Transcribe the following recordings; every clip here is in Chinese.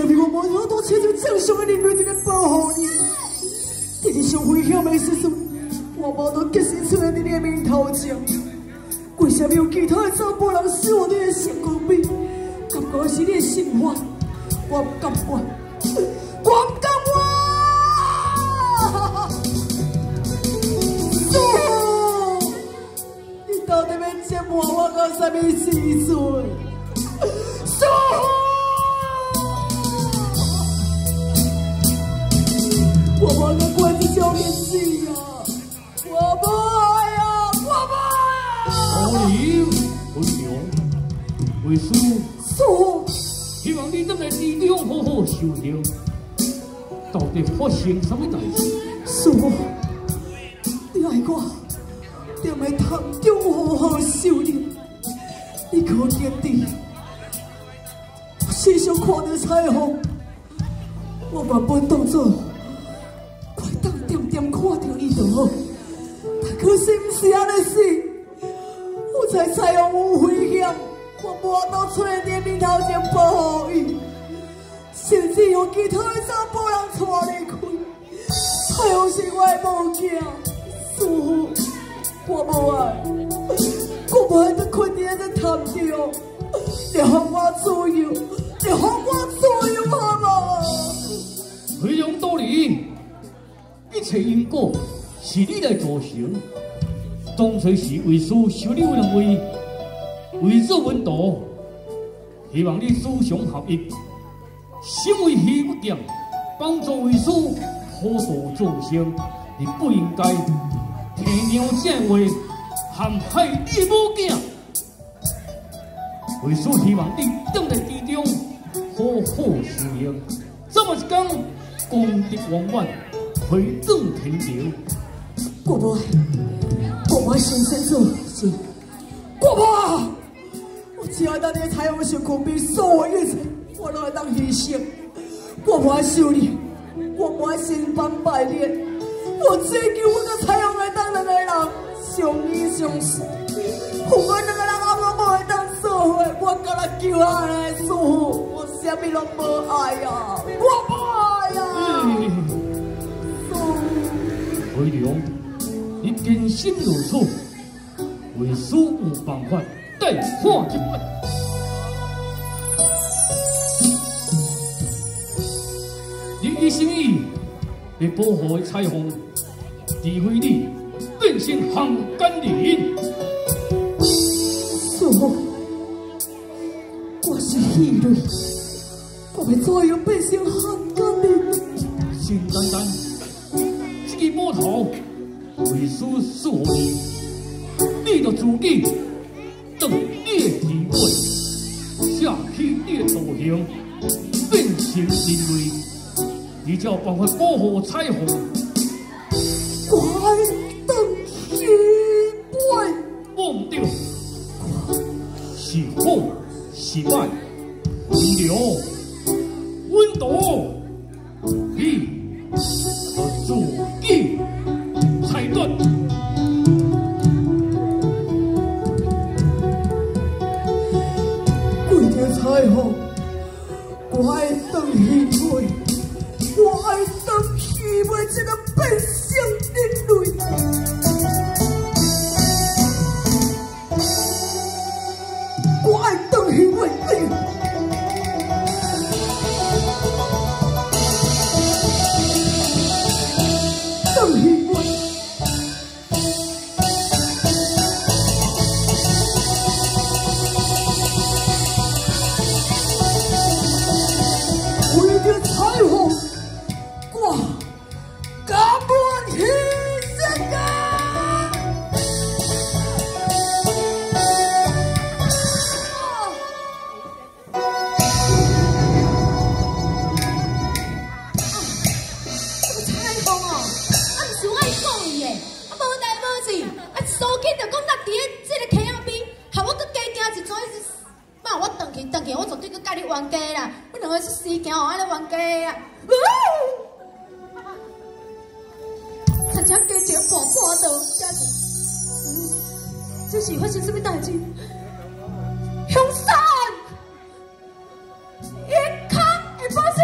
是因为我无法度亲像正常的人类一个保护你。在你上危险的时阵，我无度及时出现在你的面头前。为什么有其他的查甫人使用你的性光美？感觉是你的心话，我不敢我，我不敢我。叔，你到底要折磨我到什么时阵？叔，我无爱过这种日子啊！我不爱啊！我不爱啊！ 可怜文良，为师叔， 希望你等来地中好好修行。到底发生什么代志？ 叔，你爱我，踮在潭中好好修炼。你可见的，我时常看到彩虹，我原本当作快当点点看到你就好，但可惜不是安尼事。我猜彩虹有危险，我无法度出现在面头前保护伊，甚至有其他的查甫人带离开。彩虹是我的某囝，师父，我无爱，我无爱再困伫在潭中，你让我自由，你让我自由好吗？ 培养道理，一切因果是你来造成。当初是为师修你两位，为做文道，希望你思想合一，心为虚不减，帮助为师普度众生。你不应该天娘这话陷害你的母囝。为师希望你等在地中好好修行，这么一天功德圆满，回转天庭。 我无爱，我无爱先生做事，我无爱，我只爱当你的彩虹上空比所有一切，我都会当牺牲。我无爱修炼，我无爱新番拜练，我只求我甲彩虹会当两个人相依相惜。我两个人阿妈无会当做伙，我甲他求安尼师父，我啥物拢无爱啊，我无爱啊。 培良，你坚心如此，为师有办法带看一摆。你一心一意要保护的彩虹，除非你变成汉奸人。 师父，我是异类，我要怎样变成汉奸人？ 真简单，这个码头为师赐予你，你就自己当你的机会，下去你的道行，变成人类，你才有办法保护彩虹。 我等机会， 我唔对，是好是歹，温柔温度，你就自己裁断。 为着彩虹，我爱等机会，我爱等机会，才能变成人类。我爱等机会，等机会。为着彩虹，我甘愿牺牲啊！ 彩虹哦，啊，毋是我爱讲伊的，啊，无代无志，啊，苏紧就讲咱伫咧即个溪仔边，害我搁加行一撮，妈，我转去，我绝对搁甲你冤家啦！我两个出事件哦，安尼冤家啊！参加加一个破道，这是发生什么代志？凶杀案！一看会发生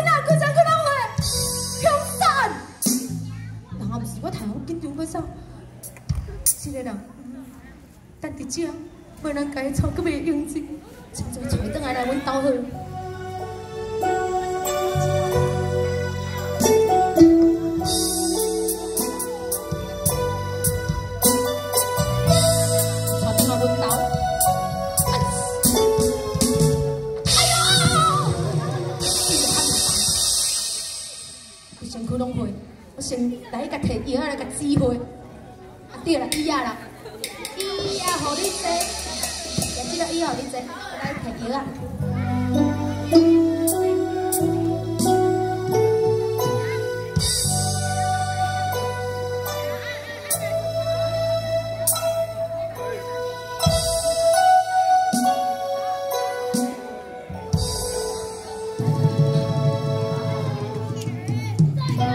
这个人，但伫遮无人甲伊娶，阁袂用钱，亲像娶转来阮兜好。我先来甲摕药来甲指挥，对啦，医啊啦，医啊，互你坐，也即个医互你坐，我来摕药啊。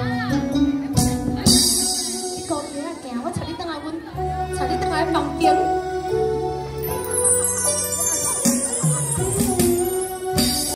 房间。